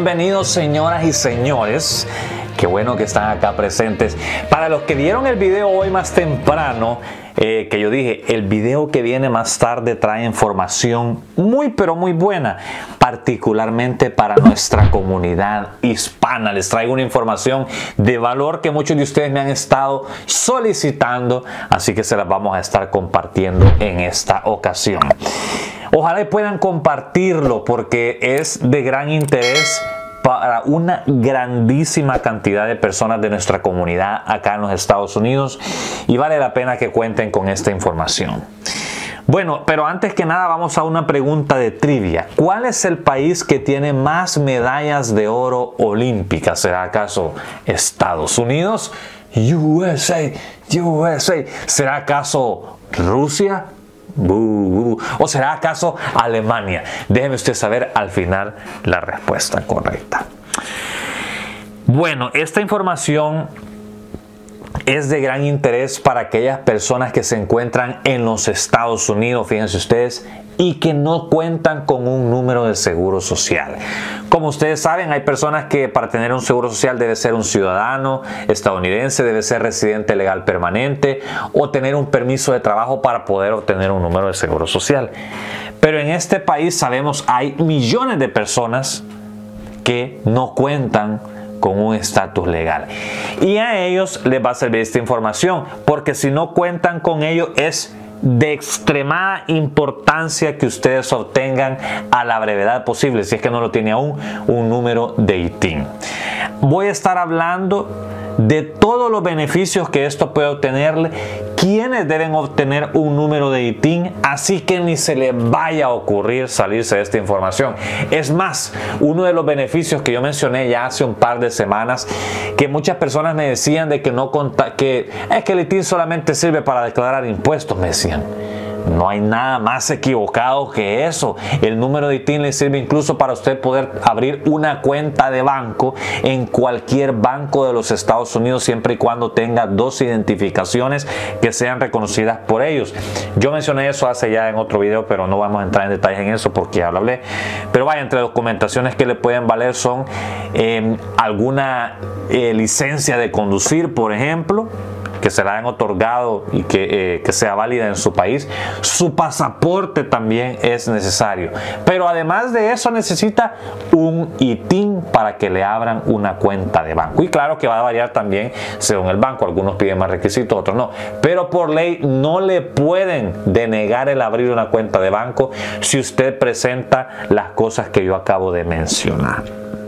Bienvenidos, señoras y señores. Qué bueno que están acá presentes. Para los que vieron el video hoy más temprano, que yo dije, el video que viene más tarde trae información muy pero muy buena, particularmente para nuestra comunidad hispana. Les traigo una información de valor que muchos de ustedes me han estado solicitando, así que se las vamos a estar compartiendo en esta ocasión. Ojalá y puedan compartirlo porque es de gran interés para una grandísima cantidad de personas de nuestra comunidad acá en los Estados Unidos y vale la pena que cuenten con esta información. Bueno, pero antes que nada vamos a una pregunta de trivia. ¿Cuál es el país que tiene más medallas de oro olímpicas? ¿Será acaso Estados Unidos? USA. ¿Será acaso Rusia? ¿O será acaso Alemania? Déjeme usted saber al final la respuesta correcta. Bueno, esta información es de gran interés para aquellas personas que se encuentran en los Estados Unidos, fíjense ustedes, y que no cuentan con un número de seguro social. Como ustedes saben, hay personas que para tener un seguro social debe ser un ciudadano estadounidense, debe ser residente legal permanente o tener un permiso de trabajo para poder obtener un número de seguro social. Pero en este país sabemos hay millones de personas que no cuentan con un estatus legal. Y a ellos les va a servir esta información, porque si no cuentan con ello es de extremada importancia que ustedes obtengan a la brevedad posible, si es que no lo tiene aún, un número de ITIN. Voy a estar hablando de todos los beneficios que esto puede obtenerle, quienes deben obtener un número de ITIN, así que ni se les vaya a ocurrir salirse de esta información. Es más, uno de los beneficios que yo mencioné ya hace un par de semanas, que muchas personas me decían de que que el ITIN solamente sirve para declarar impuestos, me decían. No hay nada más equivocado que eso. El número de ITIN le sirve incluso para usted poder abrir una cuenta de banco en cualquier banco de los Estados Unidos, siempre y cuando tenga dos identificaciones que sean reconocidas por ellos. Yo mencioné eso hace ya en otro video, pero no vamos a entrar en detalles en eso porque ya lo hablé. Pero vaya, entre documentaciones que le pueden valer son alguna licencia de conducir, por ejemplo, que se la hayan otorgado y que sea válida en su país. Su pasaporte también es necesario. Pero además de eso necesita un ITIN para que le abran una cuenta de banco. Y claro que va a variar también según el banco. Algunos piden más requisitos, otros no. Pero por ley no le pueden denegar el abrir una cuenta de banco si usted presenta las cosas que yo acabo de mencionar.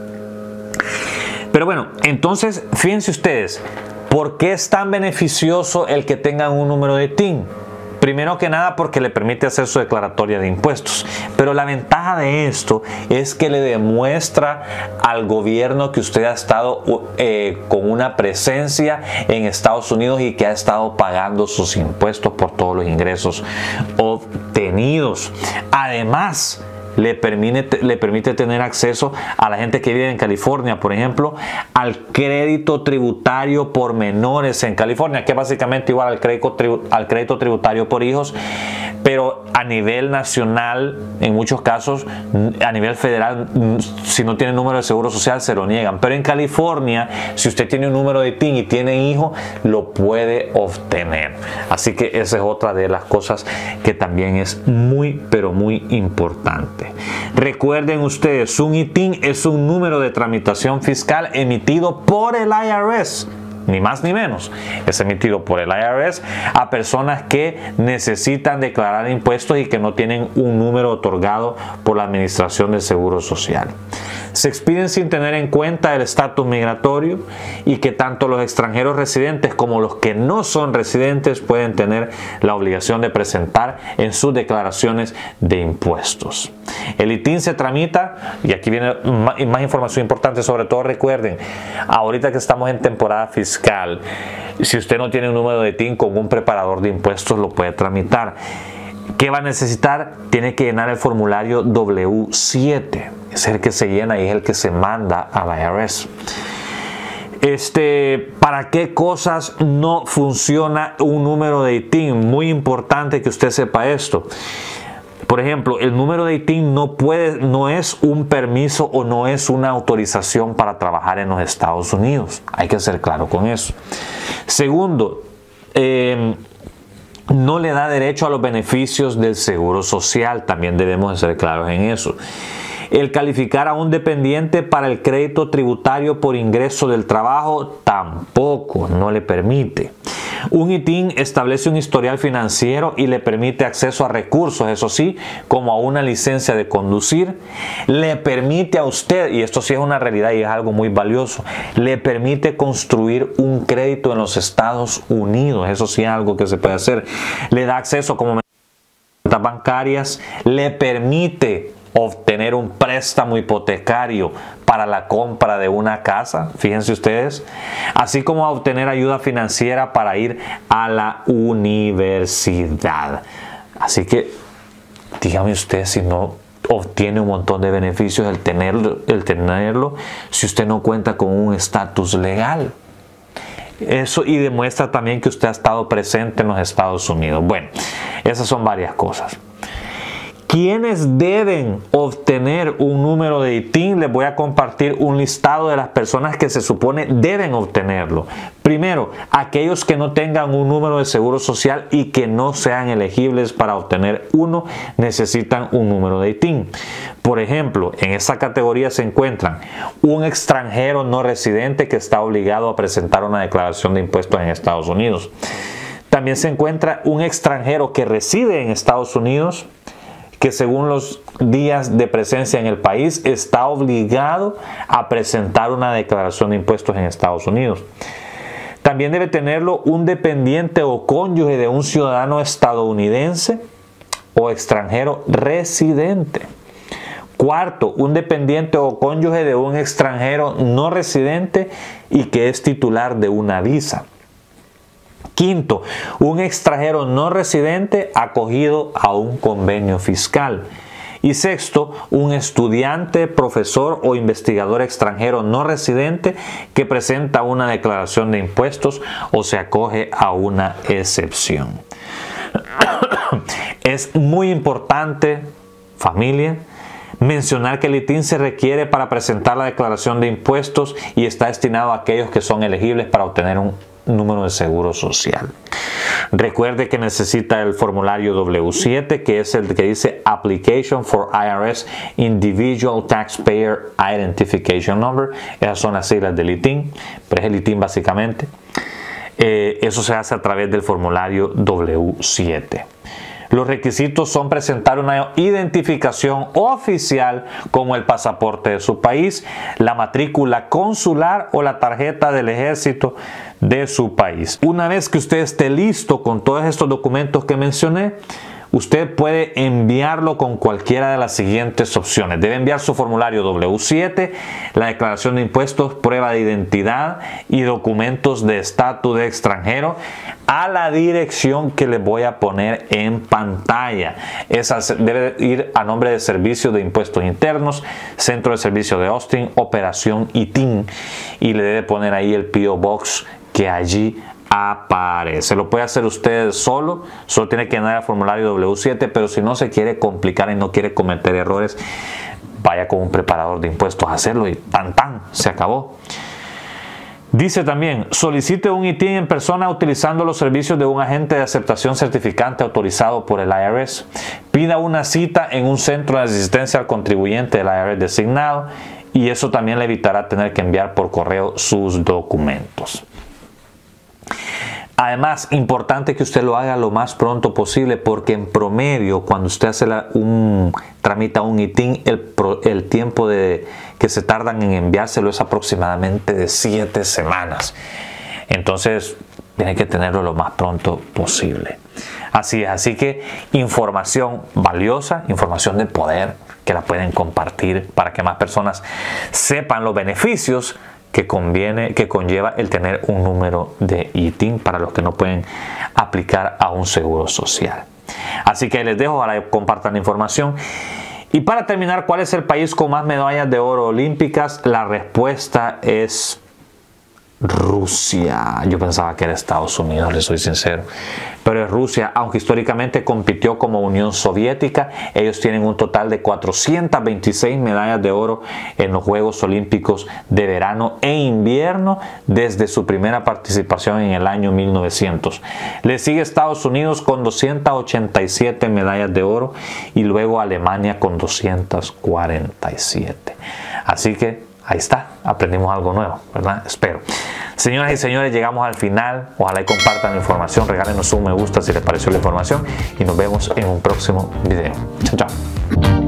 Pero bueno, entonces fíjense ustedes, ¿por qué es tan beneficioso el que tengan un número de ITIN? Primero que nada porque le permite hacer su declaratoria de impuestos. Pero la ventaja de esto es que le demuestra al gobierno que usted ha estado con una presencia en Estados Unidos y que ha estado pagando sus impuestos por todos los ingresos obtenidos. Además, le permite tener acceso a la gente que vive en California, por ejemplo, al crédito tributario por menores en California, que es básicamente igual al crédito tributario por hijos, pero a nivel nacional, en muchos casos, a nivel federal, si no tiene número de seguro social, se lo niegan. Pero en California, si usted tiene un número de ITIN y tiene hijo, lo puede obtener. Así que esa es otra de las cosas que también es muy, pero muy importante. Recuerden ustedes, un ITIN es un número de tramitación fiscal emitido por el IRS. Ni más ni menos. Es emitido por el IRS a personas que necesitan declarar impuestos y que no tienen un número otorgado por la Administración del Seguro Social. Se expiden sin tener en cuenta el estatus migratorio y que tanto los extranjeros residentes como los que no son residentes pueden tener la obligación de presentar en sus declaraciones de impuestos. El ITIN se tramita, y aquí viene más información importante, sobre todo recuerden, ahorita que estamos en temporada fiscal, si usted no tiene un número de ITIN, con un preparador de impuestos lo puede tramitar. ¿Qué va a necesitar? Tiene que llenar el formulario W7. Es el que se llena y es el que se manda a la IRS. ¿Para qué cosas no funciona un número de ITIN? Muy importante que usted sepa esto. Por ejemplo, el número de ITIN no es un permiso o no es una autorización para trabajar en los Estados Unidos. Hay que ser claro con eso. Segundo, no le da derecho a los beneficios del seguro social. También debemos de ser claros en eso. El calificar a un dependiente para el crédito tributario por ingreso del trabajo tampoco, no le permite. Un ITIN establece un historial financiero y le permite acceso a recursos, eso sí, como a una licencia de conducir. Le permite a usted, y esto sí es una realidad y es algo muy valioso, le permite construir un crédito en los Estados Unidos. Eso sí es algo que se puede hacer. Le da acceso como cuentas bancarias, le permite obtener un préstamo hipotecario para la compra de una casa, fíjense ustedes, así como a obtener ayuda financiera para ir a la universidad. Así que dígame usted si no obtiene un montón de beneficios el tenerlo si usted no cuenta con un estatus legal. Eso, y demuestra también que usted ha estado presente en los Estados Unidos. Bueno, esas son varias cosas. ¿Quiénes deben obtener un número de ITIN? Les voy a compartir un listado de las personas que se supone deben obtenerlo. Primero, aquellos que no tengan un número de seguro social y que no sean elegibles para obtener uno, necesitan un número de ITIN. Por ejemplo, en esa categoría se encuentran un extranjero no residente que está obligado a presentar una declaración de impuestos en Estados Unidos. También se encuentra un extranjero que reside en Estados Unidos, que según los días de presencia en el país está obligado a presentar una declaración de impuestos en Estados Unidos. También debe tenerlo un dependiente o cónyuge de un ciudadano estadounidense o extranjero residente. Cuarto, un dependiente o cónyuge de un extranjero no residente y que es titular de una visa. Quinto, un extranjero no residente acogido a un convenio fiscal. Y sexto, un estudiante, profesor o investigador extranjero no residente que presenta una declaración de impuestos o se acoge a una excepción. Es muy importante, familia, mencionar que el ITIN se requiere para presentar la declaración de impuestos y está destinado a aquellos que son elegibles para obtener un número de seguro social. Recuerde que necesita el formulario W7, que es el que dice Application for IRS Individual Taxpayer Identification Number. Esas son las siglas del ITIN, pero es el ITIN básicamente. Eso se hace a través del formulario W7. Los requisitos son presentar una identificación oficial como el pasaporte de su país, la matrícula consular o la tarjeta del ejército de su país. Una vez que usted esté listo con todos estos documentos que mencioné, usted puede enviarlo con cualquiera de las siguientes opciones. Debe enviar su formulario W7, la declaración de impuestos, prueba de identidad y documentos de estatus de extranjero a la dirección que les voy a poner en pantalla. Esa debe ir a nombre de Servicio de Impuestos Internos, Centro de Servicio de Austin, Operación ITIN, y le debe poner ahí el P.O. Box que allí aparece. Lo puede hacer usted solo tiene que llenar el formulario W7, pero si no se quiere complicar y no quiere cometer errores, vaya con un preparador de impuestos a hacerlo y tan, se acabó. Dice también, solicite un ITIN en persona utilizando los servicios de un agente de aceptación certificante autorizado por el IRS. Pida una cita en un centro de asistencia al contribuyente del IRS designado y eso también le evitará tener que enviar por correo sus documentos. Además, importante que usted lo haga lo más pronto posible porque en promedio, cuando usted tramita un ITIN, el tiempo que se tardan en enviárselo es aproximadamente de 7 semanas. Entonces, tiene que tenerlo lo más pronto posible. Así es, así que información valiosa, información de poder que la pueden compartir para que más personas sepan los beneficios que conlleva el tener un número de ITIN para los que no pueden aplicar a un seguro social. Así que les dejo, ojalá compartan la información. Y para terminar, ¿cuál es el país con más medallas de oro olímpicas? La respuesta es Rusia. Yo pensaba que era Estados Unidos, les soy sincero. Pero es Rusia, aunque históricamente compitió como Unión Soviética. Ellos tienen un total de 426 medallas de oro en los Juegos Olímpicos de verano e invierno desde su primera participación en el año 1900. Le sigue Estados Unidos con 287 medallas de oro y luego Alemania con 247. Así que ahí está, aprendimos algo nuevo, ¿verdad? Espero. Señoras y señores, llegamos al final. Ojalá y compartan la información, regálenos un me gusta si les pareció la información y nos vemos en un próximo video. Chao, chao.